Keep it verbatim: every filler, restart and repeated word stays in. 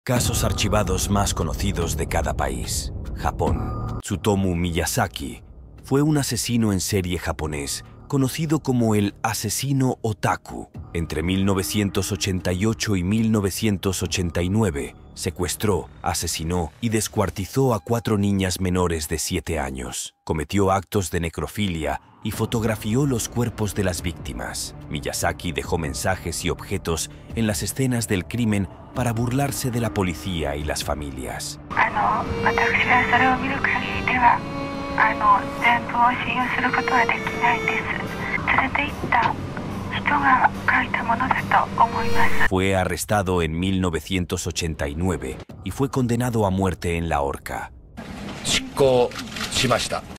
Casos archivados más conocidos de cada país. Japón. Tsutomu Miyazaki fue un asesino en serie japonés conocido como el asesino otaku. Entre mil novecientos ochenta y ocho y mil novecientos ochenta y nueve, secuestró, asesinó y descuartizó a cuatro niñas menores de siete años. Cometió actos de necrofilia y fotografió los cuerpos de las víctimas. Miyazaki dejó mensajes y objetos en las escenas del crimen para burlarse de la policía y las familias. Fue arrestado en mil novecientos ochenta y nueve y fue condenado a muerte en la horca.